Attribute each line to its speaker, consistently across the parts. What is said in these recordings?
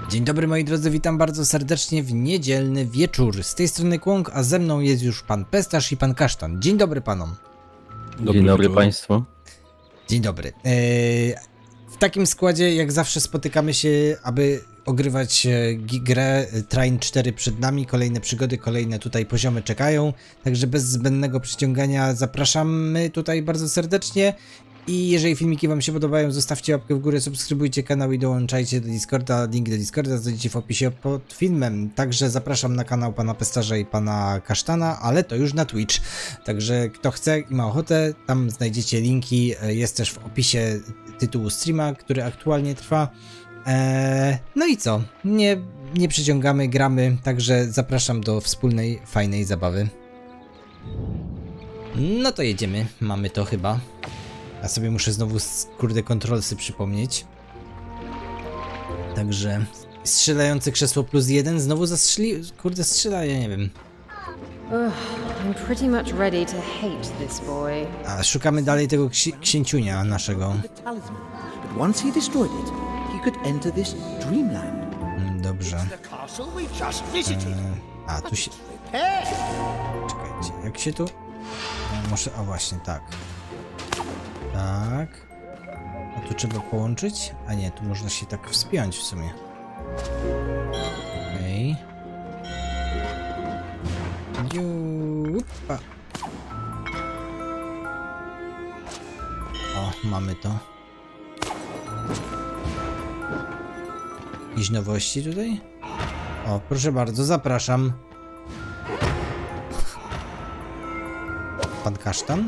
Speaker 1: Dzień dobry moi drodzy, witam bardzo serdecznie w niedzielny wieczór. Z tej strony Kłąk, a ze mną jest już pan Pestasz i pan Kasztan. Dzień dobry panom.
Speaker 2: Dzień dobry państwu.
Speaker 1: Dzień dobry. W takim składzie jak zawsze spotykamy się, aby ogrywać grę Trine 4 przed nami. Kolejne przygody, kolejne tutaj poziomy czekają. Także bez zbędnego przyciągania zapraszamy tutaj bardzo serdecznie. I jeżeli filmiki wam się podobają, zostawcie łapkę w górę, subskrybujcie kanał i dołączajcie do Discorda. Link do Discorda znajdziecie w opisie pod filmem. Także zapraszam na kanał pana Pestarza i pana Kasztana, ale to już na Twitch. Także kto chce i ma ochotę, tam znajdziecie linki. Jest też w opisie tytułu streama, który aktualnie trwa. No i co? Nie przyciągamy, gramy, także zapraszam do wspólnej, fajnej zabawy. No to jedziemy, mamy to chyba. Ja sobie muszę znowu, kurde, kontrolsy przypomnieć. Także strzelające krzesło +1 znowu zastrzeli... Kurde, strzela, ja nie wiem.
Speaker 3: I'm pretty much ready to hate this boy.
Speaker 1: A szukamy dalej tego księciunia naszego.
Speaker 4: But once he destroyed it, he could enter this dreamland.
Speaker 1: Dobrze. A, tu się... Czekajcie, jak się tu... Muszę... O, właśnie, tak. Tak. A tu trzeba połączyć? A nie, tu można się tak wspiąć w sumie. Okej. Okay. O, mamy to. Jakieś nowości tutaj? O, proszę bardzo, zapraszam. Pan Kasztan?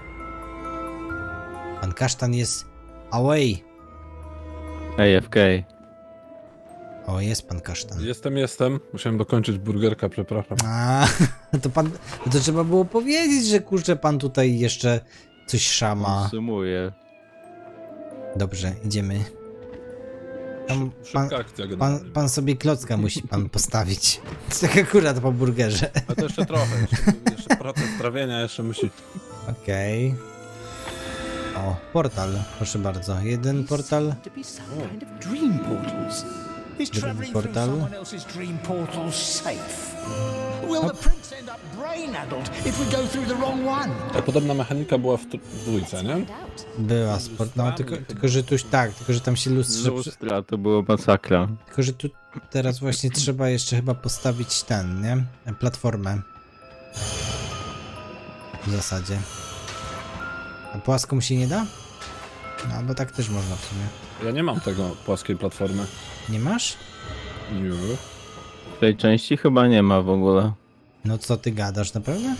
Speaker 1: Pan Kasztan jest away.
Speaker 2: AFK.
Speaker 1: O, jest pan Kasztan.
Speaker 5: Jestem. Musiałem dokończyć burgerka, przepraszam.
Speaker 1: A, to pan... To trzeba było powiedzieć, że kurczę, pan tutaj jeszcze coś szama.
Speaker 2: Sumuję.
Speaker 1: Dobrze, idziemy. Tam
Speaker 5: Szybka akcja generalnie.
Speaker 1: pan sobie klocka musi pan postawić. Tak akurat po burgerze.
Speaker 5: A to jeszcze trochę, jeszcze proces trawienia jeszcze musi...
Speaker 1: Okej. O, portal, proszę bardzo. Jeden portal.
Speaker 4: To be some kind of dream portals.
Speaker 6: Is
Speaker 1: Drugi
Speaker 6: travelling through
Speaker 1: portal.
Speaker 6: someone else's dream portal safe? Will the prince end up brain-addled if we go through the wrong one?
Speaker 5: A podobna mechanika była w dwójce, nie?
Speaker 1: Była sport, no tylko że tu tak, tylko że tam się lustrze...
Speaker 2: Lustra to było masakra.
Speaker 1: Tylko że tu teraz właśnie trzeba jeszcze chyba postawić ten, nie? Platformę. W zasadzie. A płaską się nie da? No, bo tak też można w sumie.
Speaker 5: Ja nie mam tego płaskiej platformy.
Speaker 1: Nie masz?
Speaker 5: Nie.
Speaker 2: W tej części chyba nie ma w ogóle.
Speaker 1: No co ty gadasz, naprawdę?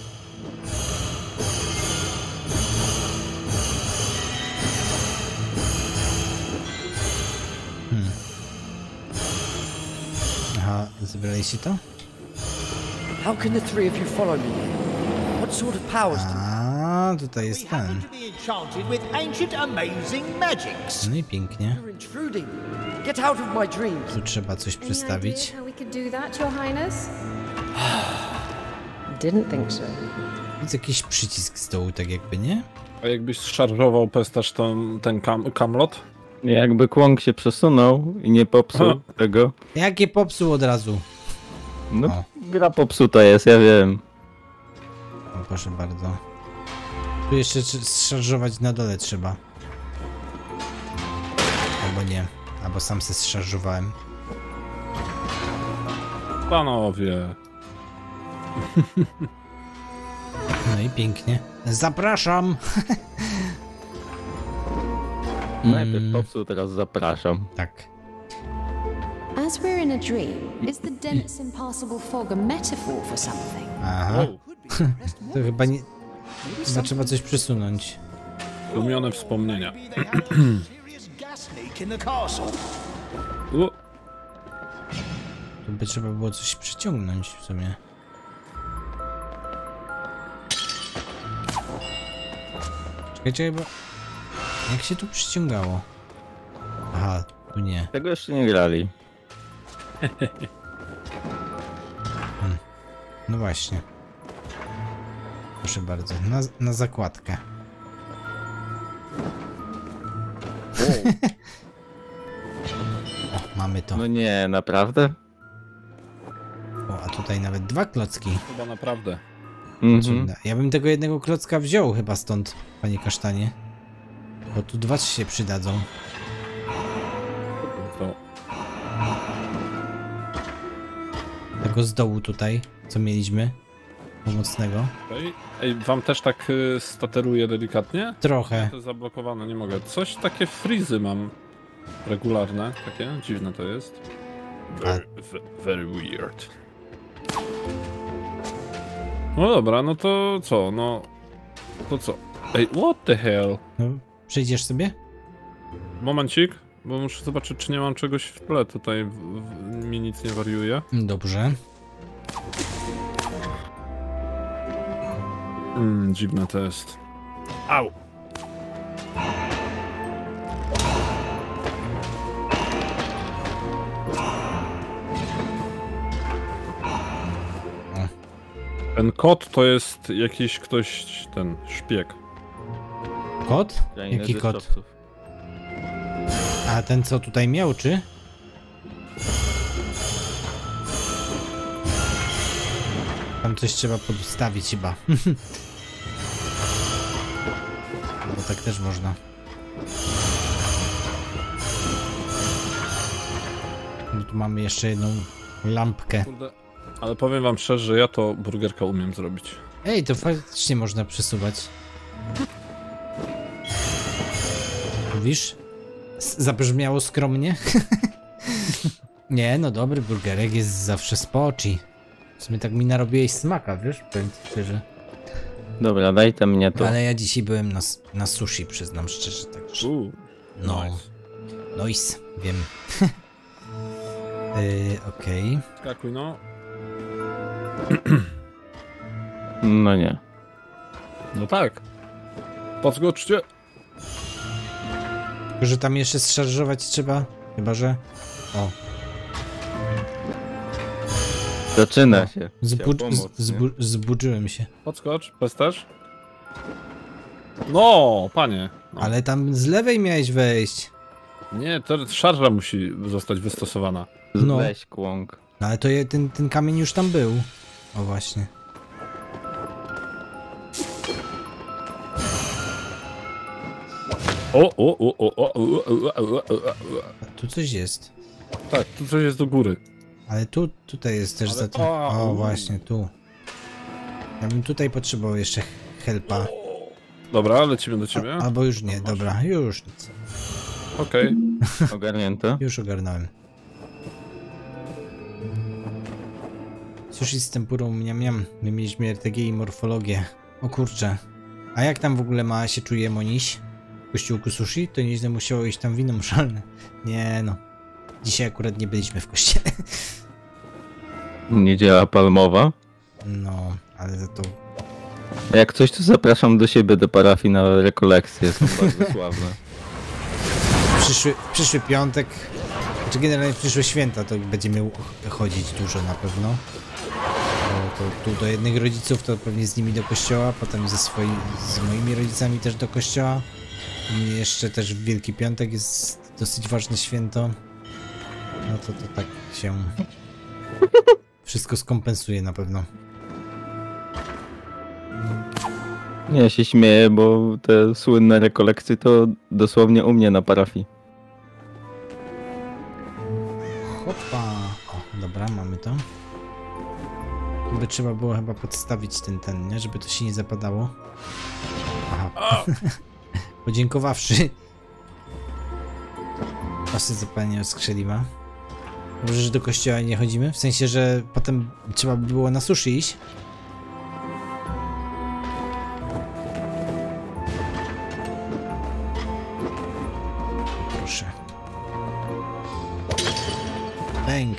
Speaker 1: Aha, zebraliście to?
Speaker 7: How can the three of you follow me here? What sort of powers do
Speaker 1: A, tutaj jest
Speaker 6: We
Speaker 1: ten.
Speaker 6: happen to be enchanted with ancient, amazing magics.
Speaker 1: No i pięknie.
Speaker 7: you're intruding? Get out of my dreams.
Speaker 1: Tu trzeba coś
Speaker 3: Any
Speaker 1: przestawić.
Speaker 3: idea how we could do that, Your Highness? Didn't think so.
Speaker 1: Jest jakiś przycisk z dołu, tak jakby, nie?
Speaker 5: A jakbyś szarżował Pestasz ten kamlot?
Speaker 2: Jakby Kłąk się przesunął i nie popsuł tego.
Speaker 1: Jakie popsuł od razu?
Speaker 2: No,
Speaker 1: O.
Speaker 2: gra popsuta jest, ja wiem.
Speaker 1: O, proszę bardzo. Tu jeszcze zszarżować na dole trzeba. Albo nie. Albo sam se zszarżowałem.
Speaker 5: Panowie.
Speaker 1: No i pięknie. Zapraszam!
Speaker 2: Najpierw popsuł, teraz zapraszam.
Speaker 1: Tak.
Speaker 3: As we're in a dream, is the dense, impassable fog a metaphor for something?
Speaker 1: Aha. To chyba nie... Chyba trzeba coś przesunąć.
Speaker 5: Tłumione wspomnienia.
Speaker 6: Maybe they had a serious gas leak in the castle.
Speaker 1: Tu by trzeba było coś przyciągnąć w sumie. Czekajcie, bo... Jak się tu przyciągało? Aha, tu nie.
Speaker 2: Tego jeszcze nie grali.
Speaker 1: No właśnie. Proszę bardzo, na zakładkę. O, mamy to.
Speaker 2: No nie, naprawdę?
Speaker 1: O, a tutaj nawet 2 klocki.
Speaker 5: Chyba naprawdę.
Speaker 2: Mhm.
Speaker 1: Ja bym tego jednego klocka wziął chyba stąd, panie kasztanie. Bo tu 2 się przydadzą.
Speaker 5: To...
Speaker 1: Tego z dołu tutaj, co mieliśmy. Pomocnego.
Speaker 5: Okej. Ej, wam też tak stateruje delikatnie?
Speaker 1: Trochę.
Speaker 5: To jest zablokowane, nie mogę. Coś takie frizy mam regularne, takie dziwne to jest. Very weird. No dobra, no to co, no... To co? Ej, what the hell?
Speaker 1: No, przejdziesz sobie?
Speaker 5: Momencik, bo muszę zobaczyć, czy nie mam czegoś w tle tutaj, mi nic nie wariuje.
Speaker 1: Dobrze.
Speaker 5: Dziwne to jest. Au! Ten kot to jest jakiś ktoś, ten szpieg.
Speaker 1: Kot?
Speaker 2: Krainę
Speaker 1: Jaki kot?
Speaker 2: deszczowców.
Speaker 1: A ten co tutaj miał, czy? Tam coś trzeba podstawić chyba. Bo tak też można. No tu mamy jeszcze jedną lampkę.
Speaker 5: Kurde. Ale powiem wam szczerze, że ja to burgerka umiem zrobić.
Speaker 1: Ej, to faktycznie można przesuwać. Mówisz? Zabrzmiało skromnie? Nie, no dobry burgerek jest zawsze spoci. W sumie tak mi narobiłeś smaka, wiesz? Powiem ci szczerze.
Speaker 2: Dobra, daj tam mnie to.
Speaker 1: Ale ja dzisiaj byłem na sushi, przyznam szczerze. Także. No. Nice, wiem. Okej.
Speaker 5: Skakuj no.
Speaker 2: No nie.
Speaker 5: No tak. Podskoczcie.
Speaker 1: Tylko, że tam jeszcze zszarżować trzeba. Chyba, że... O.
Speaker 2: Zaczyna się. Chciał pomóc, nie?
Speaker 1: Zbudziłem się.
Speaker 5: Podskocz, bez też. No, panie. No.
Speaker 1: Ale tam z lewej miałeś wejść.
Speaker 5: Nie, to szarża musi zostać wystosowana.
Speaker 1: No.
Speaker 2: Weź kłąk.
Speaker 1: No ale to ten kamień już tam był. O właśnie. Tu coś jest.
Speaker 5: Tak, tu coś jest do góry.
Speaker 1: Ale tutaj jest też
Speaker 5: Ale-
Speaker 1: za to. O właśnie, tu. Ja bym tutaj potrzebował jeszcze helpa.
Speaker 5: Dobra, lecimy do ciebie.
Speaker 1: Albo już nie, dobra, już nic.
Speaker 5: Okej.
Speaker 2: Ogarnięte?
Speaker 1: Już ogarnąłem. Sushi z tempurą, miam miam. My mieliśmy RTG i morfologię. O kurczę. A jak tam w ogóle ma się czuje Moniś? W kościółku sushi? To nieźle musiało iść tam wino mszalne. Nie no. Dzisiaj akurat nie byliśmy w kościele.
Speaker 2: Niedziela palmowa.
Speaker 1: No, ale za to...
Speaker 2: Jak coś, to zapraszam do siebie, do parafii na rekolekcje. Są bardzo sławne.
Speaker 1: Przyszły piątek, czy generalnie przyszłe święta, to będziemy chodzić dużo na pewno. Bo to tu do jednych rodziców, to pewnie z nimi do kościoła, potem z moimi rodzicami też do kościoła. I jeszcze też w Wielki Piątek jest dosyć ważne święto. No to tak się wszystko skompensuje na pewno.
Speaker 2: Nie, ja się śmieję, bo te słynne rekolekcje to dosłownie u mnie na parafii.
Speaker 1: Hopa! O, dobra, mamy to. By trzeba było chyba podstawić ten, nie? Żeby to się nie zapadało. Aha. Podziękowawszy. Proszę zapalenie oskrzeliwa. Dobrze, że do kościoła nie chodzimy? W sensie, że potem trzeba by było na sushi iść. Proszę. Bęk.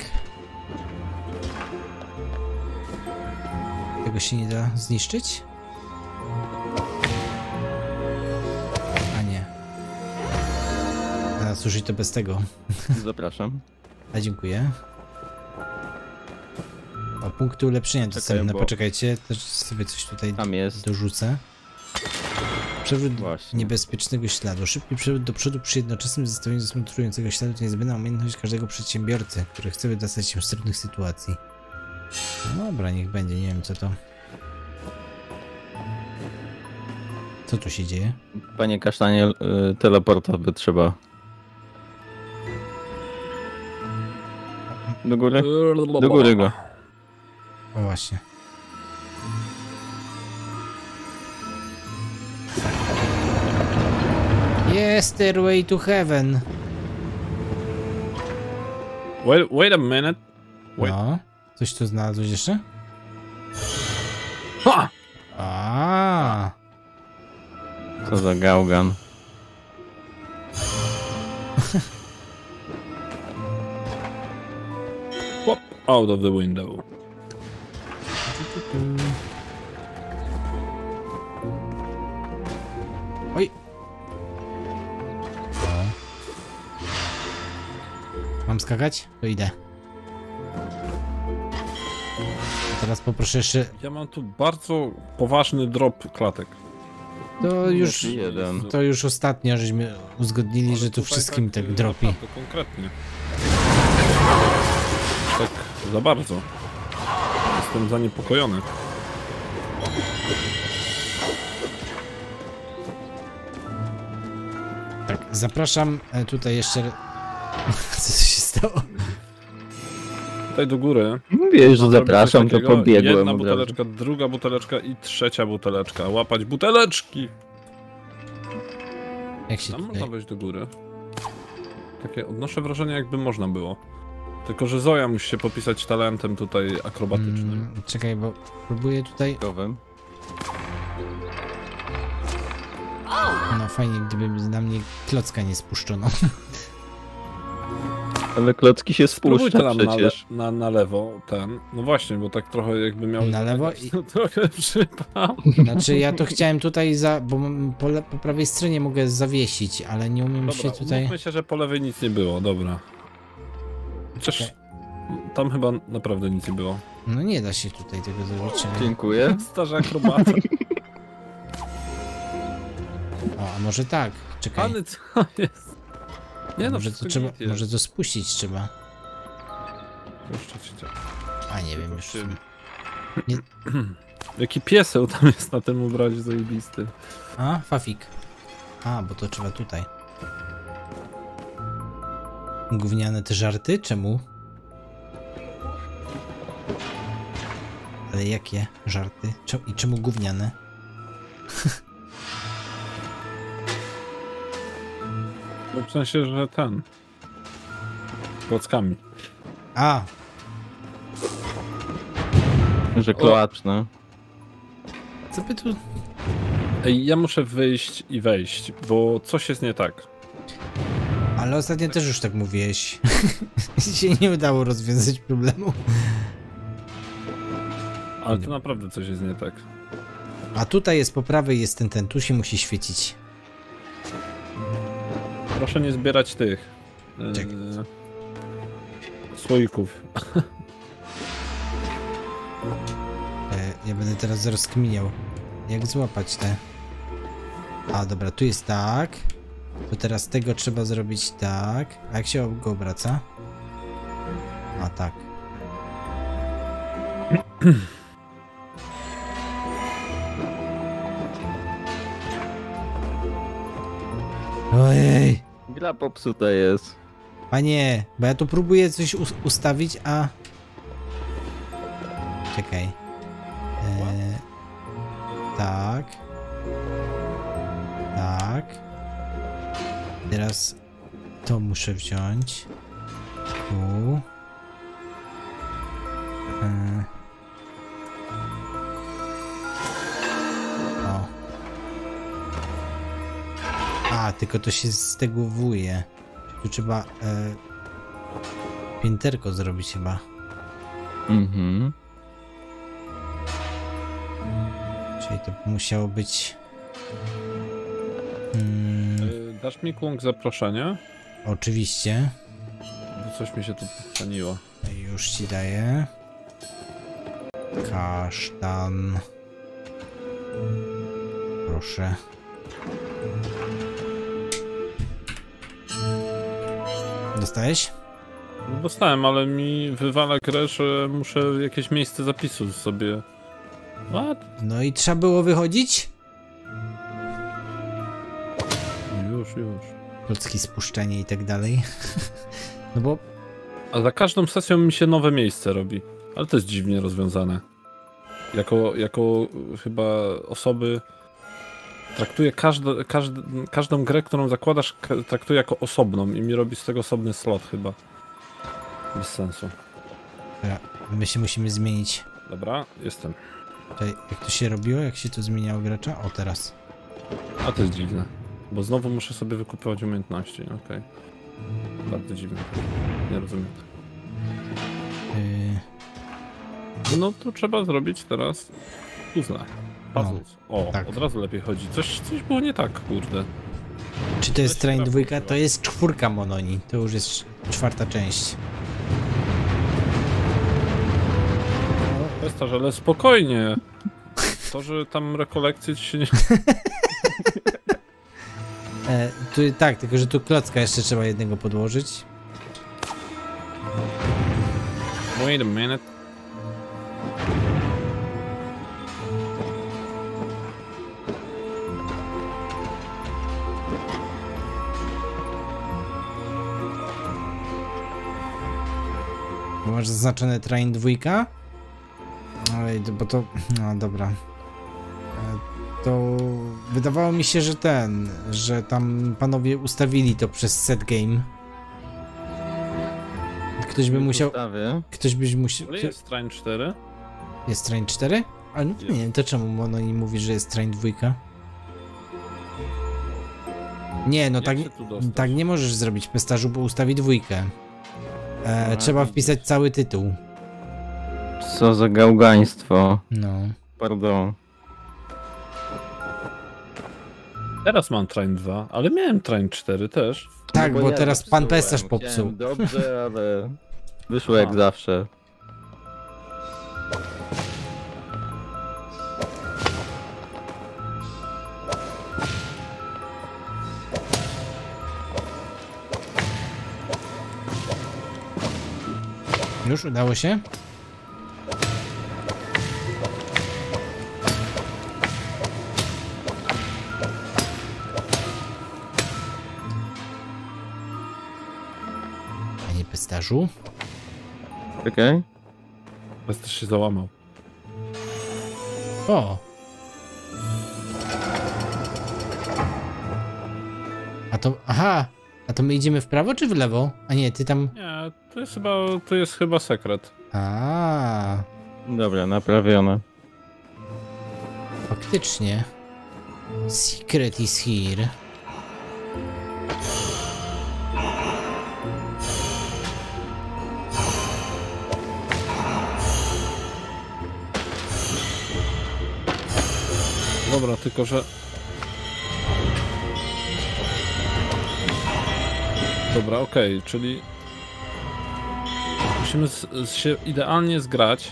Speaker 1: Tego się nie da zniszczyć? A nie. A sushi to bez tego.
Speaker 2: Zapraszam.
Speaker 1: A dziękuję. O, punkty ulepszenia dostępne.
Speaker 2: bo-
Speaker 1: Poczekajcie, też sobie coś tutaj
Speaker 2: Tam jest.
Speaker 1: dorzucę. Przewrót
Speaker 2: Właśnie.
Speaker 1: niebezpiecznego śladu. Szybki przewrót do przodu przy jednoczesnym zestawieniu zasmutującego śladu to niezbędna umiejętność każdego przedsiębiorcy, który chce wydostać się z trudnych sytuacji. No dobra, niech będzie, nie wiem co to. Co tu się dzieje?
Speaker 2: Panie kasztanie, teleporta by trzeba. Do góry? Do góry go.
Speaker 1: O właśnie. Jest Stairway to Heaven.
Speaker 5: Wait a minute. Wait.
Speaker 1: No. Coś tu znalazłeś jeszcze?
Speaker 5: Ha!
Speaker 1: A.
Speaker 2: Co za gałgan.
Speaker 5: Hop, out of the window.
Speaker 1: Oj. Mam skakać? To idę. Teraz poproszę jeszcze...
Speaker 5: Ja mam tu bardzo poważny drop klatek.
Speaker 1: To już ostatnio żeśmy uzgodnili, że tu
Speaker 5: Tutaj
Speaker 1: wszystkim tak dropi.
Speaker 5: naprawdę konkretnie. Tak za bardzo. Jestem zaniepokojony.
Speaker 1: Tak, zapraszam tutaj jeszcze... Co się stało?
Speaker 5: Tutaj do góry.
Speaker 2: Mówię, że
Speaker 5: Mam
Speaker 2: zapraszam,
Speaker 5: zrobić
Speaker 2: to
Speaker 5: coś takiego.
Speaker 2: pobiegłem
Speaker 5: Jedna
Speaker 2: od razu.
Speaker 5: buteleczka, druga buteleczka i trzecia buteleczka. Łapać buteleczki!
Speaker 1: Jak się
Speaker 5: Tam
Speaker 1: tutaj...
Speaker 5: można wejść do góry. Takie odnoszę wrażenie, jakby można było. Tylko że Zoja musi się popisać talentem tutaj akrobatycznym.
Speaker 1: Czekaj, bo próbuję tutaj... No fajnie, gdyby na mnie klocka nie spuszczono.
Speaker 2: Ale klocki się
Speaker 5: Spróbuj
Speaker 2: spuszcza
Speaker 5: tam
Speaker 2: przecież.
Speaker 5: na lewo ten. No właśnie, bo tak trochę jakby miał...
Speaker 1: Na lewo i...
Speaker 5: No, trochę przypał.
Speaker 1: Znaczy ja to chciałem tutaj bo po prawej stronie mogę zawiesić, ale nie umiem się tutaj...
Speaker 5: Umówmy się, że po lewej nic nie było, dobra. Chociaż tam chyba naprawdę nic nie było.
Speaker 1: No nie da się tutaj tego zrobić.
Speaker 2: Dziękuję.
Speaker 5: Starzy akrobata.
Speaker 1: O, a może tak? Czekaj.
Speaker 5: Pany, co jest? Nie no,
Speaker 1: może to
Speaker 5: wszystko
Speaker 1: trzeba,
Speaker 5: git jest.
Speaker 1: może to spuścić trzeba.
Speaker 5: Jeszcze ci działa.
Speaker 1: A nie wiem już.
Speaker 5: Zobaczymy.
Speaker 1: Nie...
Speaker 5: Jaki pieseł tam jest na tym obrazie zajebisty.
Speaker 1: A, Fafik. A, bo to trzeba tutaj. Gówniane te żarty? Czemu? Ale jakie żarty? I czemu gówniane?
Speaker 5: No w sensie, że ten... klockami.
Speaker 1: A,
Speaker 2: Że kloaczne.
Speaker 1: co by tu...
Speaker 5: Ej, ja muszę wyjść i wejść, bo coś jest nie tak.
Speaker 1: Ale ostatnio też już tak mówiłeś. się nie udało rozwiązać problemu.
Speaker 5: Ale to naprawdę coś jest nie tak.
Speaker 1: A tutaj jest po prawej, jest ten, tu się musi świecić.
Speaker 5: Proszę nie zbierać tych... słoików.
Speaker 1: Ja będę teraz rozkminiał, jak złapać te... A, dobra, tu jest tak. To teraz tego trzeba zrobić tak. A jak się go obraca? A, tak. Ojej!
Speaker 2: Gra popsuta jest.
Speaker 1: Panie, bo ja tu próbuję coś ustawić, a... Czekaj. Tak. Tak. Teraz to muszę wziąć. Tu. O. A, tylko to się stegowuje. Tu trzeba pięterko zrobić chyba.
Speaker 2: Mhm.
Speaker 1: Czyli to musiało być...
Speaker 5: Dasz mi Kłąk zaproszenie?
Speaker 1: Oczywiście.
Speaker 5: Bo coś mi się tu przeniło.
Speaker 1: Już ci daję. Kasztan. Proszę. Dostałeś?
Speaker 5: No dostałem, ale mi wywala grę, że muszę jakieś miejsce zapisu sobie... What?
Speaker 1: No i trzeba było wychodzić?
Speaker 5: Już.
Speaker 1: Klocki spuszczenie i tak dalej. No bo...
Speaker 5: A za każdą sesją mi się nowe miejsce robi. Ale to jest dziwnie rozwiązane. Jako chyba osoby... Traktuję każdą grę, którą zakładasz, traktuję jako osobną i mi robi z tego osobny slot chyba. Bez sensu.
Speaker 1: Dobra, my się musimy zmienić.
Speaker 5: Dobra, jestem.
Speaker 1: Czekaj, jak to się robiło? Jak się to zmieniało gracza? O, teraz.
Speaker 5: A to jest dziwne. Bo znowu muszę sobie wykupywać umiejętności, okej. Bardzo dziwne. Nie rozumiem. No to trzeba zrobić teraz puzzle. Puzzles. O,
Speaker 1: tak.
Speaker 5: Od razu lepiej chodzi. Coś było nie tak, kurde.
Speaker 1: Czy to jest
Speaker 5: Weź
Speaker 1: Train
Speaker 5: prawo
Speaker 1: 2? To jest 4 Mononi. To już jest 4. część.
Speaker 5: Pestarz, ale spokojnie. To, że tam rekolekcje ci się nie...
Speaker 1: Tak, tylko że tu klocka jeszcze trzeba jednego podłożyć.
Speaker 5: Wait a minute.
Speaker 1: Masz zaznaczone Train 2? Oj, bo to... No dobra. To wydawało mi się, że tam panowie ustawili to przez set game. Ktoś by musiał... Ktoś byś musiał...
Speaker 5: Ale jest Train 4?
Speaker 1: Jest Train 4? Ale no to nie wiem, to czemu Mononi mówi, że jest Train 2? Nie, no tak nie możesz zrobić pestarzu, bo ustawi 2. Trzeba wpisać cały tytuł.
Speaker 2: Co za gałgaństwo.
Speaker 1: No.
Speaker 2: Pardon.
Speaker 5: Teraz mam Train 2, ale miałem Train 4 też.
Speaker 1: Tak,
Speaker 2: No
Speaker 1: bo
Speaker 2: ja
Speaker 1: teraz pan
Speaker 2: zepsułem.
Speaker 1: pestarz popsuł.
Speaker 2: Chciałem dobrze, ale wyszło jak zawsze.
Speaker 1: Już udało się? Panie pestarzu?
Speaker 2: Okej.
Speaker 5: Pestarz się załamał.
Speaker 1: O! A to... Aha! A to my idziemy w prawo czy w lewo? A nie, ty tam...
Speaker 5: Nie, to jest chyba sekret.
Speaker 1: A,
Speaker 2: Dobra, naprawione.
Speaker 1: faktycznie. Secret is here.
Speaker 5: Dobra, tylko że... Dobra, okej, czyli... Musimy się idealnie zgrać.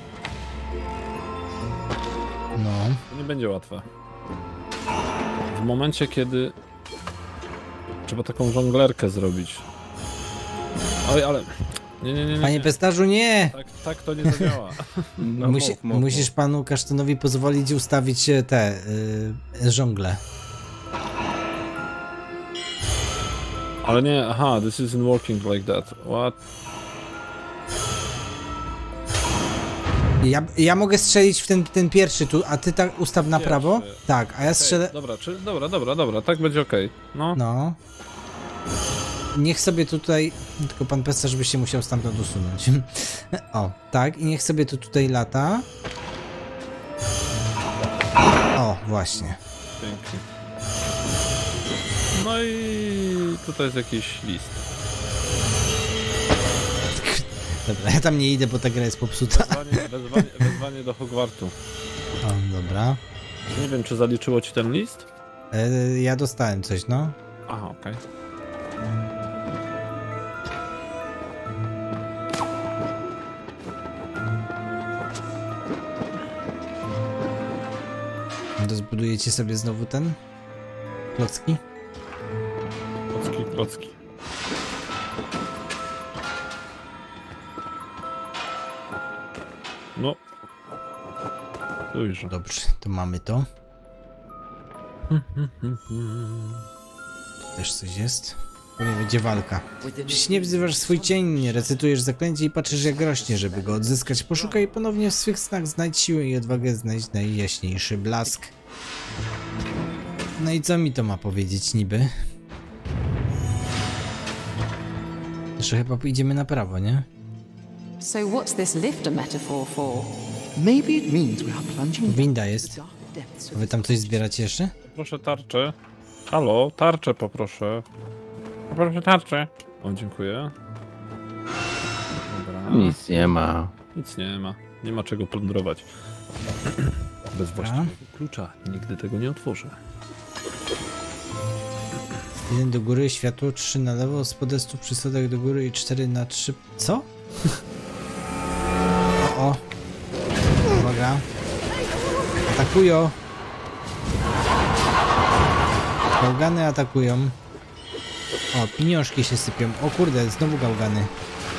Speaker 1: No.
Speaker 5: To nie będzie łatwe. W momencie, kiedy... Trzeba taką żonglerkę zrobić. Oj, ale... Nie.
Speaker 1: Panie pestarzu, nie!
Speaker 5: Tak to nie zadziała.
Speaker 2: No, mów.
Speaker 1: Musisz panu Kasztanowi pozwolić ustawić te żongle.
Speaker 5: Ale nie, aha, this isn't working like that. What?
Speaker 1: Ja mogę strzelić w ten pierwszy tu, a ty tak ustaw na
Speaker 5: Pierwszy.
Speaker 1: prawo? Tak, a ja strzelę...
Speaker 5: Dobra, tak będzie okej. No.
Speaker 1: No. Niech sobie tutaj... Tylko pan pestarz by się musiał stamtąd usunąć. O, tak, i niech sobie to tutaj lata. O, właśnie.
Speaker 5: Pięknie. No i tutaj jest jakiś list.
Speaker 1: Dobra, ja tam nie idę, bo ta gra jest popsuta.
Speaker 5: Wezwanie do Hogwartu.
Speaker 1: O, dobra.
Speaker 5: Nie wiem, czy zaliczyło ci ten list?
Speaker 1: Ja dostałem coś, no.
Speaker 5: Aha, okej.
Speaker 1: To zbudujecie sobie znowu ten? Klocki?
Speaker 5: Klocki. No. Dojrze.
Speaker 1: Dobrze, to mamy to. Tu też coś jest. Pewnie będzie walka. Jeśli nie wzywasz swój cień, recytujesz zaklęcie i patrzysz jak rośnie, żeby go odzyskać. Poszukaj ponownie w swych snach, znajdź siłę i odwagę, znajdź najjaśniejszy blask. No i co mi to ma powiedzieć niby? Że chyba idziemy na prawo, nie?
Speaker 3: So what's this lift a metaphor for?
Speaker 4: Maybe it means we are plunging
Speaker 1: Winda
Speaker 4: into
Speaker 1: jest.
Speaker 4: the dark depths
Speaker 1: A
Speaker 4: of
Speaker 1: wy tam coś zbieracie jeszcze?
Speaker 5: Proszę tarczę. Halo, tarczę poproszę. Poproszę tarczę. O, dziękuję. Dobra.
Speaker 2: Nic nie ma.
Speaker 5: Nic nie ma. Nie ma czego plądrować. Bez właściwego klucza. Nigdy tego nie otworzę.
Speaker 1: 1 do góry, światło, 3 na lewo, z podestu przy schodach do góry i 4 na 3... Co? O. Uwaga. Atakują. Gałgany atakują. O, pieniążki się sypią. O kurde, znowu gałgany.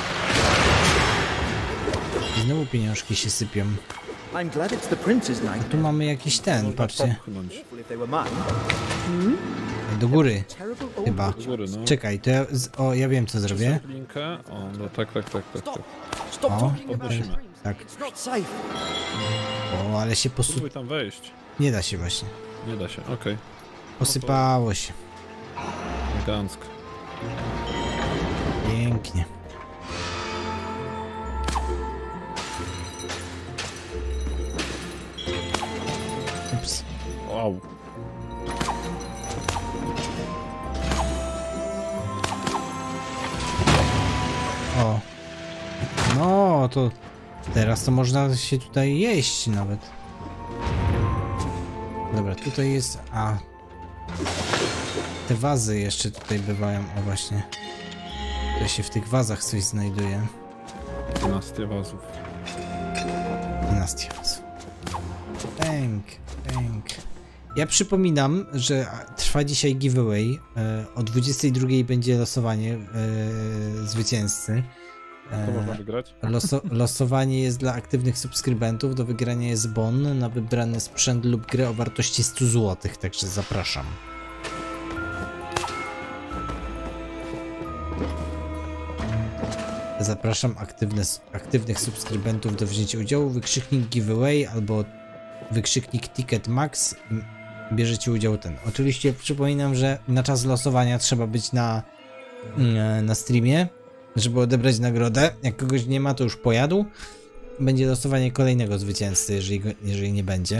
Speaker 1: I znowu pieniążki się sypią.
Speaker 4: I'm glad it's the prince's night.
Speaker 1: Tu mamy jakiś ten, patrzcie.
Speaker 5: Popchnąć.
Speaker 4: If they were mine,
Speaker 1: Do góry,
Speaker 4: terrible old
Speaker 1: chyba.
Speaker 5: Do góry, no.
Speaker 1: Czekaj, to ja... O, ja wiem co zrobię.
Speaker 5: Linkę. O, no tak.
Speaker 4: Stop
Speaker 1: O,
Speaker 4: talking about
Speaker 5: podnosimy.
Speaker 4: dreams.
Speaker 1: tak.
Speaker 4: It's not safe.
Speaker 1: O, ale się
Speaker 5: Spróbuj tam wejść.
Speaker 1: Nie da się właśnie.
Speaker 5: Nie da się, okej.
Speaker 1: Posypało się.
Speaker 5: Elegancko.
Speaker 1: Pięknie. Ups.
Speaker 5: Wow.
Speaker 1: O. No, to teraz to można się tutaj jeść nawet. Dobra, tutaj jest... A. Te wazy jeszcze tutaj bywają. O właśnie. To się w tych wazach coś znajduje.
Speaker 5: Dynastia wazów.
Speaker 1: Dynastia wazów. Pęk, pęk. Ja przypominam, że trwa dzisiaj giveaway. O 22 będzie losowanie zwycięzcy.
Speaker 5: To można wygrać?
Speaker 1: Losowanie jest dla aktywnych subskrybentów. Do wygrania jest bon na wybrany sprzęt lub grę o wartości 100 zł. Także zapraszam. Zapraszam aktywnych subskrybentów do wzięcia udziału. Wykrzyknik giveaway albo wykrzyknik ticket max. Bierzecie udział ten. Oczywiście przypominam, że na czas losowania trzeba być na streamie, żeby odebrać nagrodę. Jak kogoś nie ma, to już pojadł. Będzie losowanie kolejnego zwycięzcy, jeżeli nie będzie.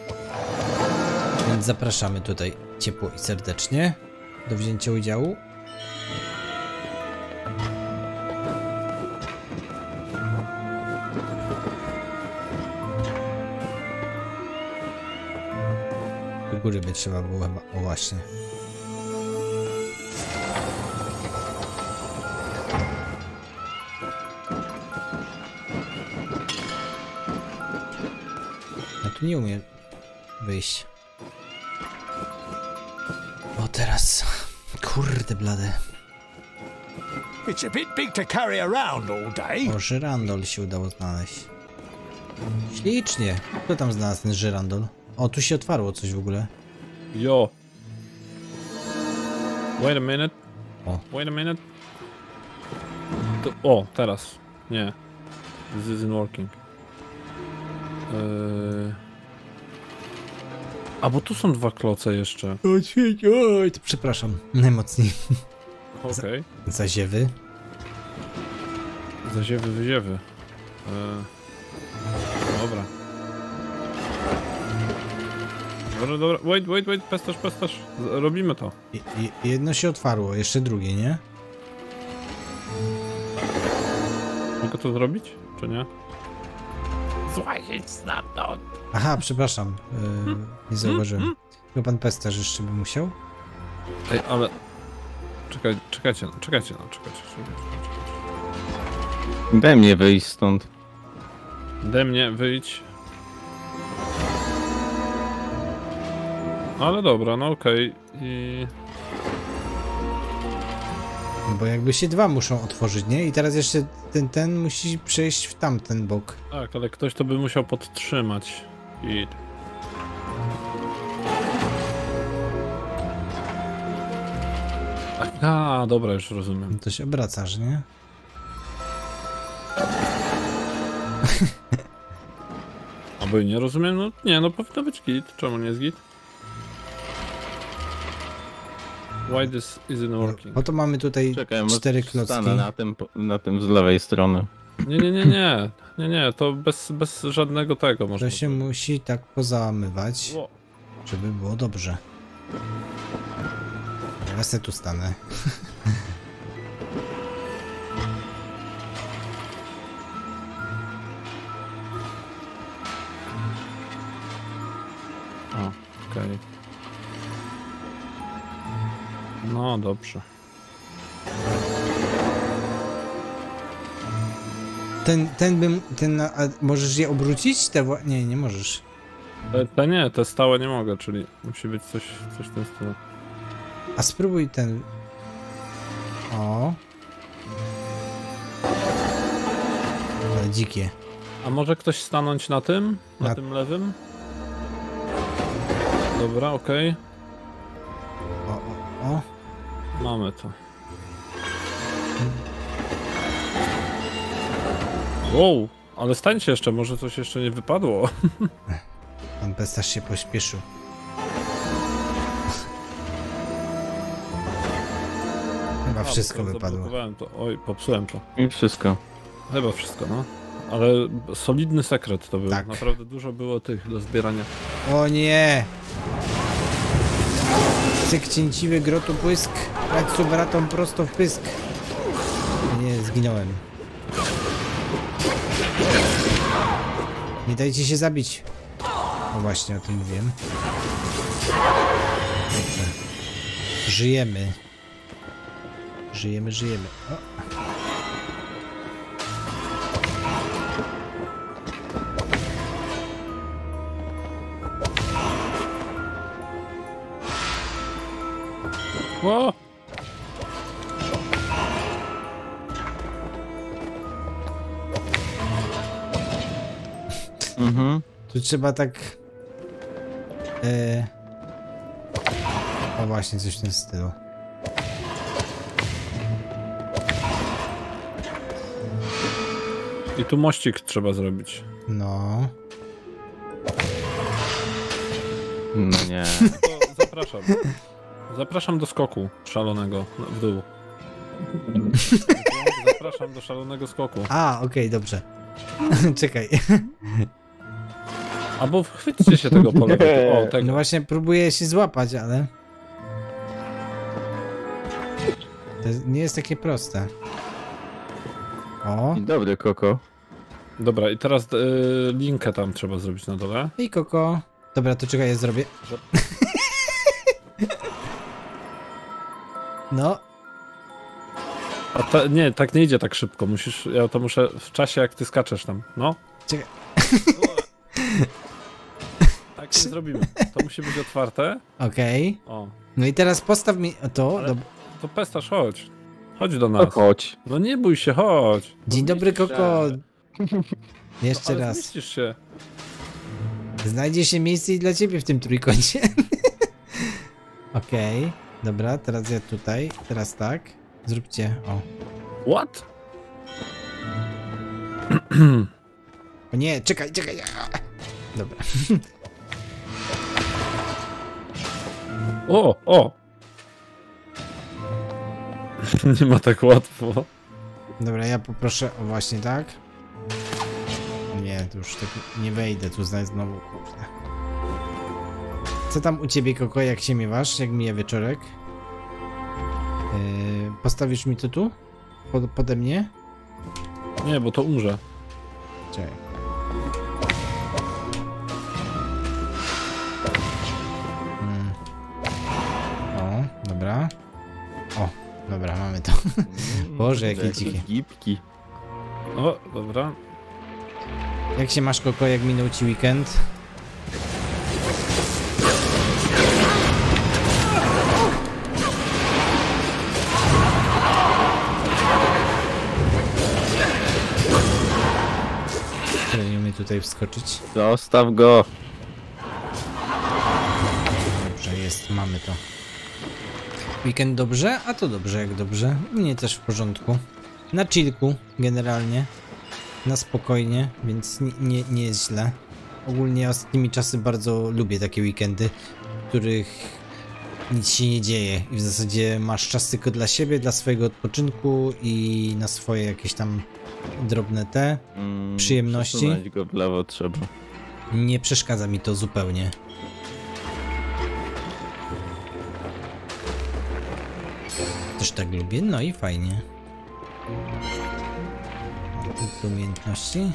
Speaker 1: Więc zapraszamy tutaj ciepło i serdecznie do wzięcia udziału. Do góry by trzeba było chyba. O właśnie. Ja tu nie umiem wyjść. O teraz. Kurde blade.
Speaker 6: It's a bit big to carry around all day.
Speaker 1: O, żyrandol się udało znaleźć. Ślicznie. Kto tam znalazł ten żyrandol? O, tu się otwarło coś w ogóle.
Speaker 5: Jo. Wait a minute.
Speaker 1: O.
Speaker 5: Wait a minute. O, teraz. Nie. This isn't working. A bo tu są dwa kloce jeszcze.
Speaker 1: Oj, to przepraszam. Najmocniej.
Speaker 5: Okej.
Speaker 1: Zaziewy.
Speaker 5: Zaziewy, wyziewy. Dobra. Dobra. Wait. Pestasz. Robimy to.
Speaker 1: Jedno się otwarło, jeszcze drugie, nie?
Speaker 5: Mogę to zrobić, czy nie? Złazić stamtąd.
Speaker 1: Aha, przepraszam. Nie zauważyłem. Chyba pan Pestarz jeszcze by musiał.
Speaker 5: Ej, ale... Czekajcie.
Speaker 2: Daj mnie wyjść stąd.
Speaker 5: Daj mnie wyjść. Ale dobra, no okej. I...
Speaker 1: Bo jakby się dwa muszą otworzyć, nie? I teraz jeszcze ten musi przejść w tamten bok.
Speaker 5: Tak, ale ktoś to by musiał podtrzymać. I... A, dobra, już rozumiem.
Speaker 1: To się obracasz, nie?
Speaker 5: Aby nie rozumiem, no nie, no powinno być git. Czemu nie jest git? Why this isn't working?
Speaker 1: Po to mamy tutaj
Speaker 2: Czekaj,
Speaker 1: 4 klocki.
Speaker 2: stanę na tym z lewej strony.
Speaker 5: Nie, to bez żadnego tego
Speaker 1: To
Speaker 5: można.
Speaker 1: się musi tak pozałamywać,
Speaker 5: O,
Speaker 1: żeby było dobrze. Ja se tu stanę.
Speaker 5: okej. No dobrze.
Speaker 1: A możesz je obrócić? Nie, nie możesz.
Speaker 5: Te stałe nie mogę, czyli musi być coś w tym stylu.
Speaker 1: A spróbuj ten... O. Ale dzikie.
Speaker 5: A może ktoś stanąć na tym? Na
Speaker 1: Na-
Speaker 5: tym lewym? Dobra, okej.
Speaker 1: O.
Speaker 5: Mamy to. Wow, ale stańcie jeszcze, może coś jeszcze nie wypadło.
Speaker 1: Pan Pestasz się pośpieszył. Chyba wszystko wypadło.
Speaker 5: Zablokowałem to. Oj, popsułem to.
Speaker 2: I wszystko.
Speaker 5: Chyba wszystko, no. Ale solidny sekret to był.
Speaker 1: Tak.
Speaker 5: Naprawdę dużo było tych do zbierania.
Speaker 1: O nie! Cyk cięciwy grotu błysk. Leczu bratom prosto w pysk. Nie, zginąłem. Nie dajcie się zabić. No właśnie, o tym mówiłem. Dobrze. Żyjemy. Żyjemy. O.
Speaker 5: O!
Speaker 2: Mhm.
Speaker 1: Tu trzeba tak... O właśnie, coś w tym stylu.
Speaker 5: I tu mościk trzeba zrobić.
Speaker 1: No.
Speaker 2: No nie.
Speaker 5: To zapraszam. Zapraszam do skoku szalonego w dół. Zapraszam do szalonego skoku.
Speaker 1: A, okej, dobrze. Czekaj.
Speaker 5: Albo chwyćcie się tego pola. O, tego.
Speaker 1: No właśnie próbuję się złapać, ale... To nie jest takie proste. O,
Speaker 2: Dzień dobry, Koko.
Speaker 5: Dobra, i teraz linkę tam trzeba zrobić na dole.
Speaker 1: i Koko. Dobra, to czekaj, ja zrobię. No,
Speaker 5: A nie, tak nie idzie tak szybko. Musisz, ja to muszę w czasie, jak ty skaczesz tam. No.
Speaker 1: Czekaj.
Speaker 5: Tak nie zrobimy. To musi być otwarte.
Speaker 1: okej.
Speaker 5: O.
Speaker 1: No i teraz postaw mi to.
Speaker 5: Ale- To Pestasz, chodź. Chodź do nas.
Speaker 2: No chodź.
Speaker 5: No nie bój się, chodź.
Speaker 1: Dzień dobry, Koko. Jeszcze
Speaker 5: Ale
Speaker 1: raz.
Speaker 5: zmieścisz się.
Speaker 1: Znajdzie się miejsce i dla ciebie w tym trójkącie. Okej. Dobra, teraz ja tutaj. Teraz tak. Zróbcie. O.
Speaker 5: What?
Speaker 1: O nie, czekaj. Dobra.
Speaker 5: O! Nie ma tak łatwo.
Speaker 1: Dobra, ja poproszę o właśnie tak. Nie, to już tak nie wejdę tu znowu, kurde. Co tam u ciebie, Koko, jak się miewasz? Jak mija wieczorek? Postawisz mi to tu? Pode mnie?
Speaker 5: Nie, bo to umrze.
Speaker 1: Czekaj. O, dobra. O, dobra, mamy to. Boże, jakie
Speaker 2: Jakieś
Speaker 1: dzikie.
Speaker 2: gipki.
Speaker 5: O, dobra.
Speaker 1: Jak się masz, Koko, jak minął ci weekend? który nie umie tutaj wskoczyć.
Speaker 2: Zostaw go.
Speaker 1: Dobrze, jest, mamy to. Weekend dobrze? A to dobrze jak dobrze. Mnie też w porządku. Na chillku generalnie. Na spokojnie, więc nie jest źle. Ogólnie ostatnimi czasy bardzo lubię takie weekendy, w których nic się nie dzieje i w zasadzie masz czas tylko dla siebie, dla swojego odpoczynku i na swoje jakieś tam drobne przyjemności.
Speaker 2: Przesunąć go w lewo trzeba.
Speaker 1: Nie przeszkadza mi to zupełnie. Też tak lubię, no i fajnie. Te umiejętności.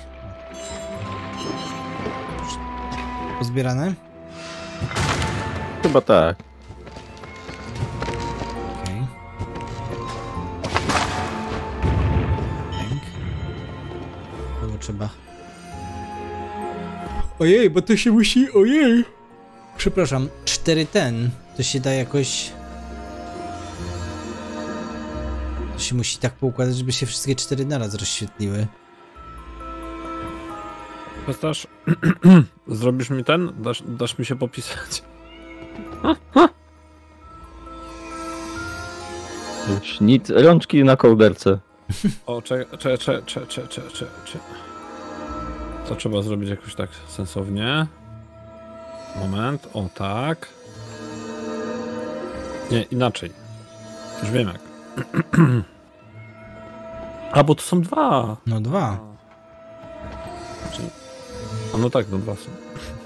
Speaker 1: Pozbierane?
Speaker 2: Chyba tak.
Speaker 1: Okej. Było trzeba. Ojej, bo to się musi. Ojej! Przepraszam, 4 to się da jakoś. To się musi tak poukładać, żeby się wszystkie 4 naraz rozświetliły.
Speaker 5: Pestasz, zrobisz mi ten? Dasz mi się popisać?
Speaker 2: Już nic, rączki na kołderce.
Speaker 5: O, czekaj. To trzeba zrobić jakoś tak sensownie. Moment, o tak. Nie, inaczej. Już wiem jak. A, bo to są 2.
Speaker 1: No 2.
Speaker 5: A no tak, no 2 są.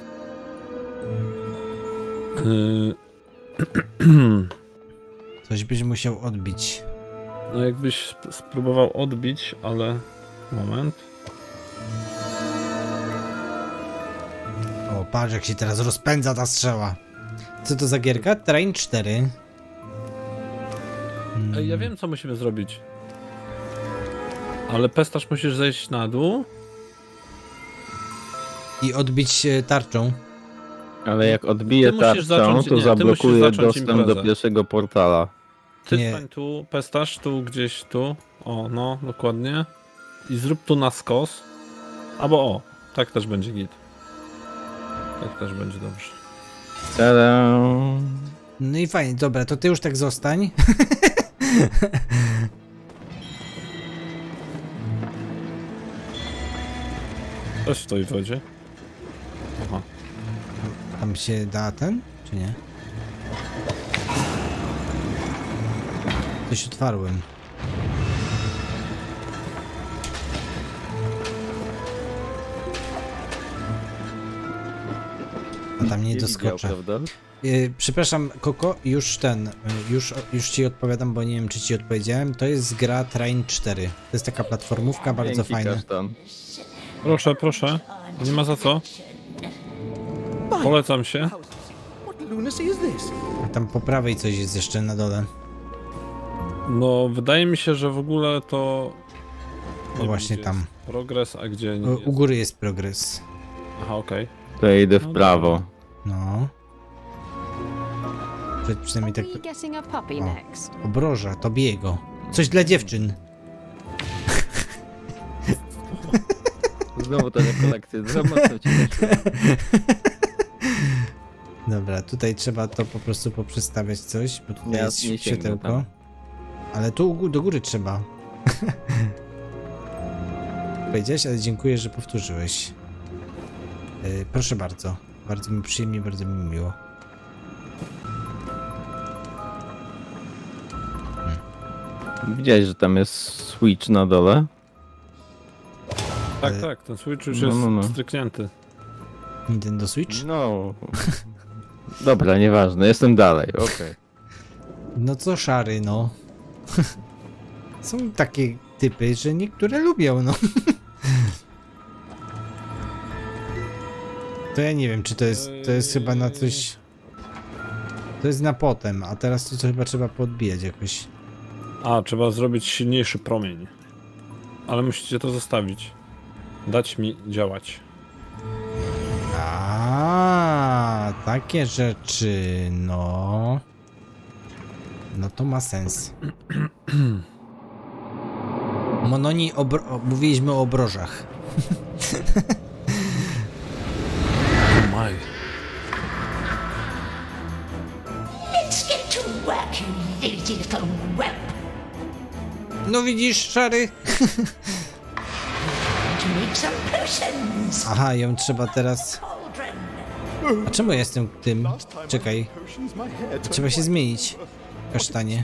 Speaker 1: Coś byś musiał odbić.
Speaker 5: No jakbyś spróbował odbić, ale... Moment.
Speaker 1: O, patrz jak się teraz rozpędza ta strzała. Co to za gierka? Train 4.
Speaker 5: Ej, ja wiem co musimy zrobić. Ale Pestasz musisz zejść na dół.
Speaker 1: I odbić tarczą.
Speaker 2: Ale jak odbije tarczą, to zablokuje dostęp do pierwszego portala.
Speaker 5: Ty stań tu, Pestasz, tu gdzieś tu. O, no, dokładnie. I zrób tu na skos. Albo o, tak też będzie git. Tak też będzie dobrze.
Speaker 2: Ta-da!
Speaker 1: No i fajnie, dobra, to ty już tak zostań.
Speaker 5: Coś w tej wodzie. Aha.
Speaker 1: Tam się da ten, czy nie? Coś otwarłem. A tam nie doskoczę. Przepraszam, Koko, już ci odpowiadam, bo nie wiem, czy ci odpowiedziałem. To jest gra Train 4. To jest taka platformówka, bardzo fajna.
Speaker 5: Proszę, proszę. Nie ma za co. Polecam się.
Speaker 4: What lunacy is this?
Speaker 1: A tam po prawej coś jest jeszcze na dole.
Speaker 5: No, wydaje mi się, że w ogóle to...
Speaker 1: No właśnie tam.
Speaker 5: Progres, a gdzie nie
Speaker 1: U góry jest progres.
Speaker 5: Aha, okej.
Speaker 2: To ja idę w prawo.
Speaker 1: No. Przynajmniej tak.
Speaker 3: Are you getting a puppy next?
Speaker 1: Obroża, Tobiego. Coś dla dziewczyn.
Speaker 2: Znowu ta rekolekcja, za mocno ci wyszło.
Speaker 1: Dobra, tutaj trzeba to po prostu poprzestawiać coś, bo tutaj
Speaker 2: Ja
Speaker 1: jest
Speaker 2: nie sięgnę
Speaker 1: światełko.
Speaker 2: tam.
Speaker 1: Ale tu do góry trzeba. Powiedziałeś, ale dziękuję, że powtórzyłeś. Proszę bardzo. Bardzo mi przyjemnie, bardzo mi miło.
Speaker 2: Widziałeś, że tam jest switch na dole?
Speaker 5: Tak, tak, ten Switch już jest stryknięty.
Speaker 1: Nintendo Switch?
Speaker 2: No. Dobra, nieważne, jestem dalej, okej.
Speaker 1: No co szary, no. Są takie typy, że niektóre lubią, no. To ja nie wiem, czy to jest chyba na coś... To jest na potem, a teraz to chyba trzeba podbijać jakoś.
Speaker 5: A, trzeba zrobić silniejszy promień. Ale musicie to zostawić. Dać mi działać.
Speaker 1: A, takie rzeczy, no. No to ma sens. Mononi, mówiliśmy o obrożach.
Speaker 5: Dawaj.
Speaker 6: Let's get to work, you lazy little whelp.
Speaker 1: No widzisz, szary?
Speaker 6: To make some potions.
Speaker 1: Aha, ją trzeba teraz...
Speaker 6: Cauldron.
Speaker 1: A czemu ja jestem tym? Czekaj, trzeba się zmienić. Kasztanie.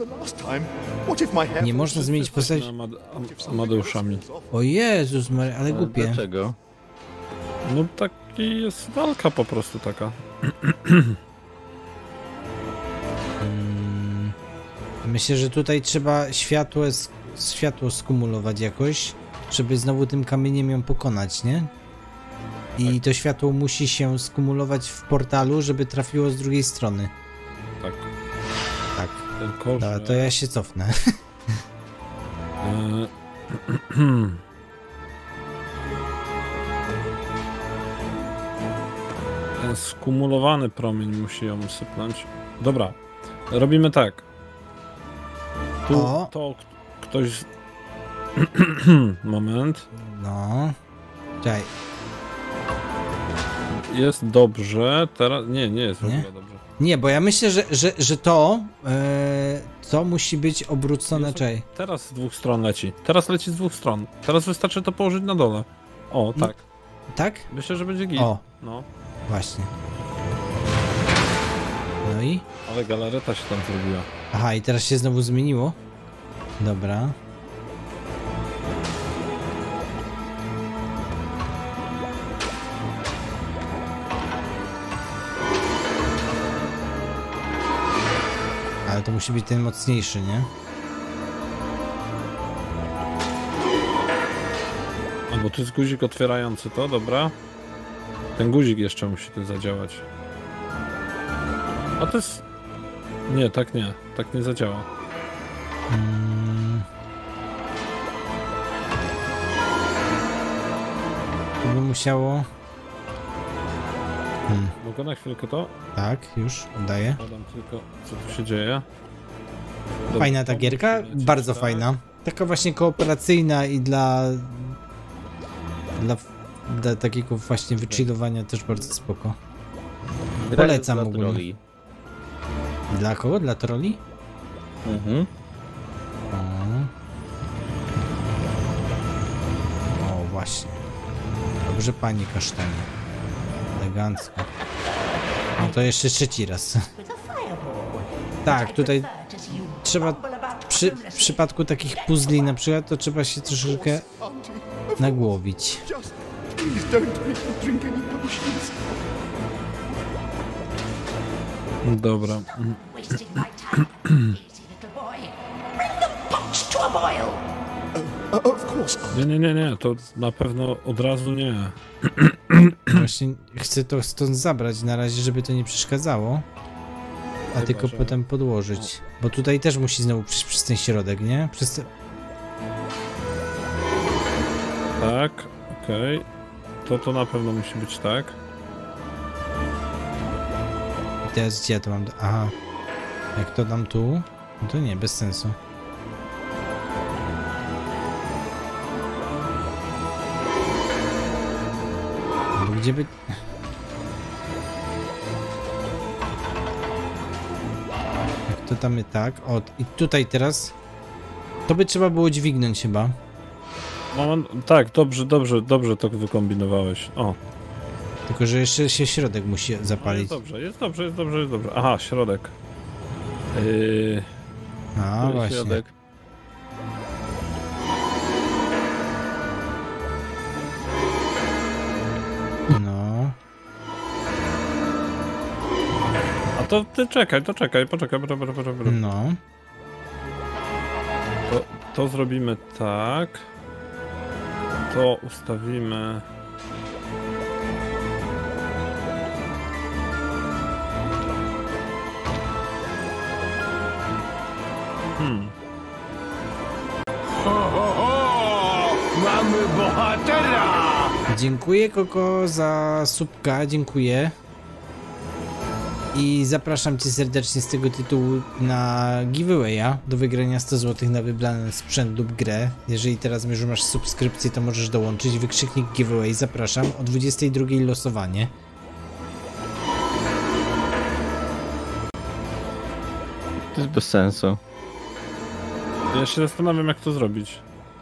Speaker 1: Nie można zmienić postaci.
Speaker 5: Amadeuszami.
Speaker 1: O Jezus Maria, ale głupie.
Speaker 2: Dlaczego?
Speaker 5: No taki jest walka po prostu taka.
Speaker 1: Myślę, że tutaj trzeba światło skumulować jakoś, żeby znowu tym kamieniem ją pokonać, nie? I to światło musi się skumulować w portalu, żeby trafiło z drugiej strony.
Speaker 5: Tak.
Speaker 1: Tak.
Speaker 5: Ten kosz.
Speaker 1: Dobra, to ja się cofnę.
Speaker 5: Ten skumulowany promień musi ją sypnąć. Dobra, robimy tak. Tu
Speaker 1: O.
Speaker 5: to ktoś... Moment.
Speaker 1: No. Czekaj.
Speaker 5: Jest dobrze, teraz... Nie jest w
Speaker 1: Nie?
Speaker 5: ogóle dobrze.
Speaker 1: Nie, bo ja myślę, że to musi być obrócone. Czekaj.
Speaker 5: Teraz z dwóch stron leci. Teraz leci z dwóch stron. Teraz wystarczy to położyć na dole. O,
Speaker 1: No.
Speaker 5: tak.
Speaker 1: Tak?
Speaker 5: Myślę, że będzie git.
Speaker 1: O.
Speaker 5: No,
Speaker 1: Właśnie. No i?
Speaker 5: ale galareta się tam zrobiła.
Speaker 1: Aha, i teraz się znowu zmieniło? Dobra. Ale to musi być ten mocniejszy, nie?
Speaker 5: Albo tu jest guzik otwierający to, dobra. Ten guzik jeszcze musi tu zadziałać. A to jest... Nie, tak nie. Tak nie zadziała.
Speaker 1: To by musiało...
Speaker 5: Mogę na chwilkę to?
Speaker 1: Tak, już oddaję.
Speaker 5: Podam tylko, co tu się dzieje. Dobra,
Speaker 1: Fajna ta
Speaker 5: to
Speaker 1: gierka,
Speaker 5: musi lecieć,
Speaker 1: bardzo
Speaker 5: tak.
Speaker 1: fajna. Taka właśnie kooperacyjna i dla takiego właśnie wychillowania też bardzo spoko. Polecam
Speaker 2: Dla
Speaker 1: ogólnie.
Speaker 2: trolli.
Speaker 1: Dla kogo? Dla trolli?
Speaker 2: Mhm.
Speaker 1: O, właśnie. Dobrze, panie kasztanie. Elegancko. No to jeszcze trzeci raz.
Speaker 6: With a fireball.
Speaker 1: Tak, tutaj
Speaker 6: As you
Speaker 1: trzeba
Speaker 6: bubble about
Speaker 1: w
Speaker 6: aimlessly.
Speaker 1: przypadku takich puzli na przykład, to trzeba się troszeczkę nagłowić.
Speaker 8: Just please don't make me drink any potions.
Speaker 5: Dobra.
Speaker 6: Wasting my time. Easy little boy. Bring the pot to a boil.
Speaker 8: Of course.
Speaker 5: Nie, to na pewno od razu nie.
Speaker 1: Właśnie chcę to stąd zabrać na razie, żeby to nie przeszkadzało. A
Speaker 5: Chyba,
Speaker 1: tylko
Speaker 5: że-
Speaker 1: potem podłożyć. Bo tutaj też musi znowu przez ten środek, nie?
Speaker 5: Tak, okej. To na pewno musi być tak.
Speaker 1: Teraz gdzie ja to mam? Aha. Jak to dam tu? No to nie, bez sensu. Bo gdzie by... Jak to damy tak? O, i tutaj teraz... To by trzeba było dźwignąć chyba.
Speaker 5: Moment, tak, dobrze to wykombinowałeś. O,
Speaker 1: Tylko, że jeszcze się środek musi
Speaker 5: no
Speaker 1: zapalić.
Speaker 5: jest dobrze. Aha, środek.
Speaker 1: A,
Speaker 2: Który
Speaker 1: właśnie.
Speaker 2: środek?
Speaker 1: No.
Speaker 5: A to ty czekaj, poczekaj.
Speaker 1: No.
Speaker 5: To zrobimy tak. To ustawimy...
Speaker 6: Mamy bohatera!
Speaker 1: Dziękuję Koko za subka, dziękuję. I zapraszam cię serdecznie z tego tytułu na giveawaya do wygrania 100 zł na wybrany sprzęt lub grę. Jeżeli teraz już masz subskrypcję, to możesz dołączyć. Wykrzyknik giveaway, zapraszam. O 22 losowanie.
Speaker 2: To jest bez sensu.
Speaker 5: Ja się zastanawiam, jak to zrobić.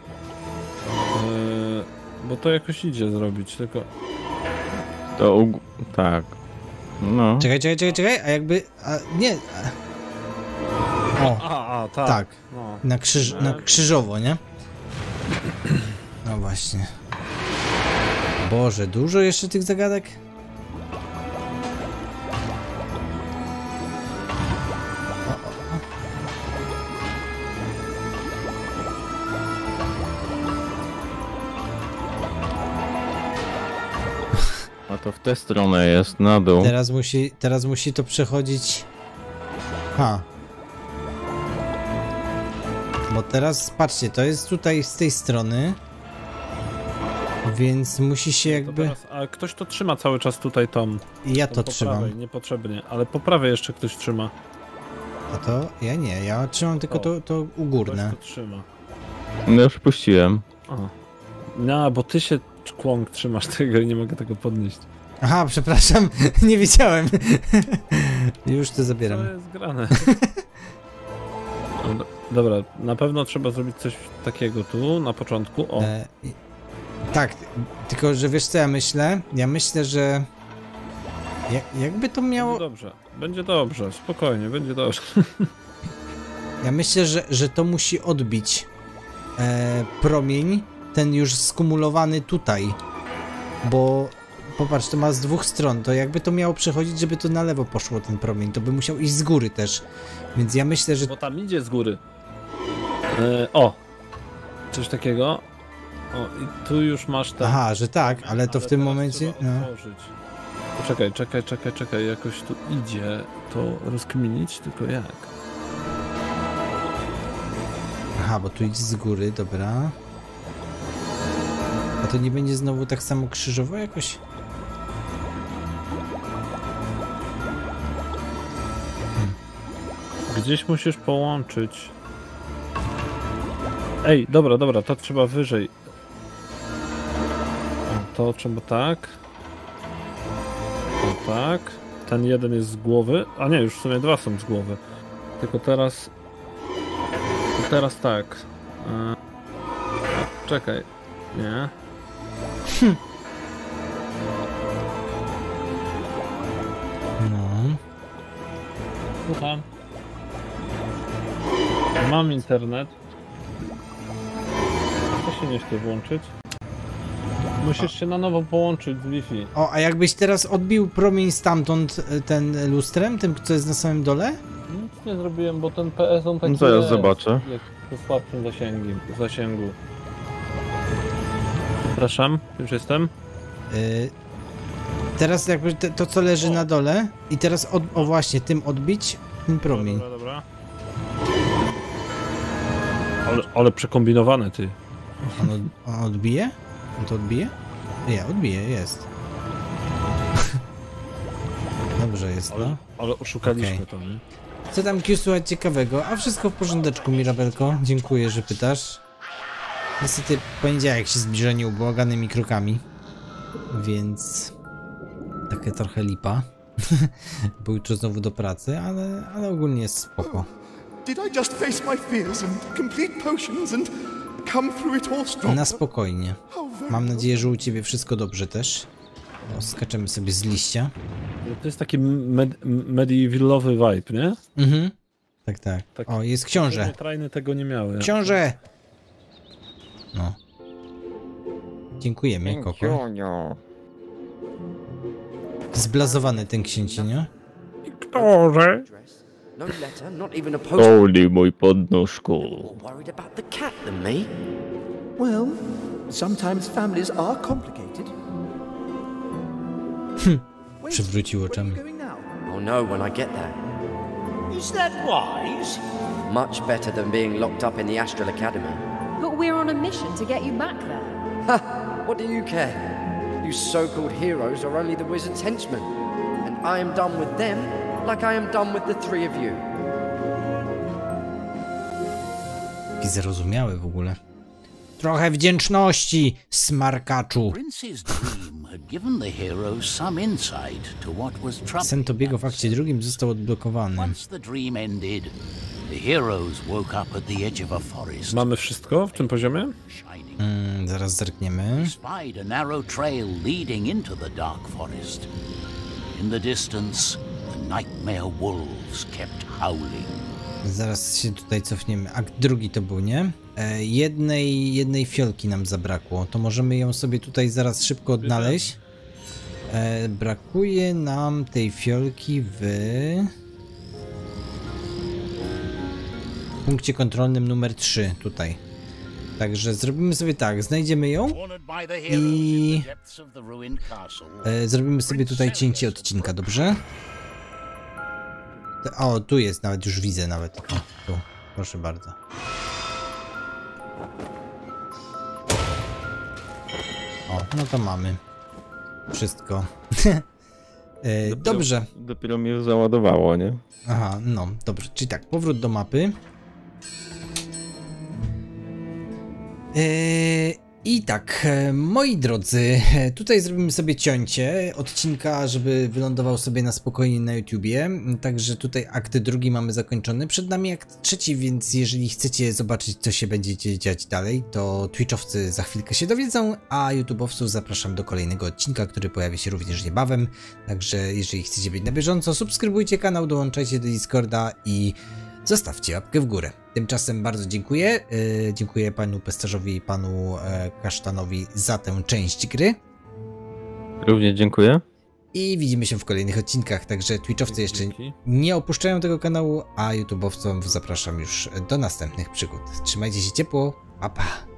Speaker 5: Bo to jakoś idzie zrobić, tylko...
Speaker 2: To tak. No.
Speaker 1: Czekaj, a jakby... nie... O, tak.
Speaker 5: No.
Speaker 1: Na krzyżowo, nie? No właśnie. Boże, dużo jeszcze tych zagadek?
Speaker 2: A to w tę stronę jest, na dół.
Speaker 1: Teraz musi to przechodzić... Bo teraz, patrzcie, to jest tutaj z tej strony. Więc musi się jakby...
Speaker 5: Teraz, a ktoś to trzyma cały czas tutaj, Tom.
Speaker 1: Ja to
Speaker 5: po
Speaker 1: trzymam.
Speaker 5: Prawej, niepotrzebnie, ale po prawej jeszcze ktoś trzyma.
Speaker 1: A to? Ja nie, ja trzymam tylko to ugórne.
Speaker 5: Ktoś to trzyma.
Speaker 2: No już puściłem.
Speaker 5: No, bo ty się, Kwong, trzymasz tego i nie mogę tego podnieść.
Speaker 1: Aha, przepraszam, nie wiedziałem. Już to zabieram.
Speaker 5: Co jest grane? Dobra, na pewno trzeba zrobić coś takiego tu, na początku. O.
Speaker 1: Tak, tylko że wiesz co ja myślę? Ja myślę, że... jakby to miało...
Speaker 5: Będzie dobrze, spokojnie, będzie dobrze.
Speaker 1: Ja myślę, że to musi odbić promień, ten już skumulowany tutaj. Bo popatrz, to ma z dwóch stron, to jakby to miało przechodzić, żeby to na lewo poszło ten promień, to by musiał iść z góry też. Więc ja myślę, że...
Speaker 5: Bo tam idzie z góry. O! Coś takiego. O, i tu już masz ten...
Speaker 1: Aha, że tak, ale to w tym momencie... No.
Speaker 5: Czekaj, jakoś tu idzie to rozkminić, tylko jak?
Speaker 1: Aha, bo tu idzie z góry, dobra. A to nie będzie znowu tak samo krzyżowo jakoś?
Speaker 5: Gdzieś musisz połączyć. Ej, dobra, to trzeba wyżej. O, to trzeba tak. O, tak. Ten jeden jest z głowy. A nie, już w sumie dwa są z głowy. Tylko teraz... Teraz tak. Czekaj. Nie.
Speaker 1: No.
Speaker 5: Słucham. Mam internet. To się nie chce włączyć. Musisz się na nowo połączyć z Wi-Fi.
Speaker 1: O, a jakbyś teraz odbił promień stamtąd ten lustrem, tym, co jest na samym dole?
Speaker 5: Nic nie zrobiłem, bo ten PS on taki
Speaker 2: No zaraz
Speaker 5: jest,
Speaker 2: zobaczę.
Speaker 5: jak w słabszym zasięgu. Przepraszam, już jestem.
Speaker 1: Teraz jakby to, co leży na dole i teraz, o właśnie, tym odbić ten promień.
Speaker 5: Dobra. Ale przekombinowane, ty.
Speaker 1: On odbije? On to odbije? Nie, odbije, jest. Dobrze jest, no.
Speaker 5: Ale oszukaliśmy to, nie?
Speaker 1: Co tam Q słuchać ciekawego? A wszystko w porządeczku, Mirabelko. Dziękuję, że pytasz. Niestety poniedziałek się zbliża nieubłaganymi krokami. Więc... takie trochę lipa. Bo jutro znowu do pracy, ale ogólnie jest spoko.
Speaker 8: Did I just face my fears and complete potions and come through it all strong?
Speaker 1: Na spokojnie. Mam nadzieję, że u ciebie wszystko dobrze też. O, skaczemy sobie z liścia.
Speaker 5: To jest taki medievallowy vibe, nie?
Speaker 1: Mhm. Tak. O, jest książę.
Speaker 5: Trajny tego nie miały.
Speaker 1: Książę! No. Dziękujemy, Koko. Zblazowany ten księcie, nie?
Speaker 5: Książę!
Speaker 7: No letter, not even a post.
Speaker 2: Oli, mój podnóżku.
Speaker 7: More worried about the cat than me.
Speaker 4: Well, sometimes families are complicated.
Speaker 1: Przewrócił oczami.
Speaker 7: I'll know when I get there.
Speaker 6: Is that wise?
Speaker 7: Much better than being locked up in the Astral Academy.
Speaker 3: But we're on a mission to get you back there.
Speaker 7: Ha! What do you care? You so-called heroes are only the wizard's henchmen. And I am done with them like I am done with the three of you.
Speaker 1: Jaki zrozumiały w ogóle. Trochę wdzięczności, smarkaczu.
Speaker 6: Prince's dream had given the heroes some insight to what was troubling
Speaker 1: Sen Tobiego w
Speaker 6: them.
Speaker 1: akcie drugim został odblokowany.
Speaker 6: Once the dream ended, the heroes woke up at the edge of a forest.
Speaker 5: Mamy wszystko w tym poziomie?
Speaker 6: Shining.
Speaker 1: Zaraz zerkniemy.
Speaker 6: Spied a narrow trail leading into the dark forest. In the distance, the nightmare wolves kept howling.
Speaker 1: Zaraz się tutaj cofniemy. Akt drugi to był, nie? Jednej fiolki nam zabrakło. To możemy ją sobie tutaj zaraz szybko odnaleźć. Brakuje nam tej fiolki w punkcie kontrolnym numer 3 tutaj. Także zrobimy sobie tak, znajdziemy ją i zrobimy sobie tutaj cięcie odcinka, dobrze? O, tu jest, nawet już widzę nawet. O, tu, proszę bardzo. O, no to mamy wszystko. Dobrze.
Speaker 2: Dopiero mi już załadowało, nie?
Speaker 1: Aha, no, dobrze. Czyli tak, powrót do mapy. I tak, moi drodzy, tutaj zrobimy sobie cięcie odcinka, żeby wylądował sobie na spokojnie na YouTubie. Także tutaj akt drugi mamy zakończony. Przed nami akt trzeci, więc jeżeli chcecie zobaczyć, co się będzie dziać dalej, to Twitchowcy za chwilkę się dowiedzą, a YouTubeowców zapraszam do kolejnego odcinka, który pojawi się również niebawem. Także jeżeli chcecie być na bieżąco, subskrybujcie kanał, dołączajcie do Discorda i zostawcie łapkę w górę. Tymczasem bardzo dziękuję. Dziękuję panu Pestarzowi i panu Kasztanowi za tę część gry.
Speaker 2: Również dziękuję.
Speaker 1: I widzimy się w kolejnych odcinkach. Także Twitchowcy jeszcze nie opuszczają tego kanału, a YouTubeowcom zapraszam już do następnych przygód. Trzymajcie się ciepło. Pa, pa.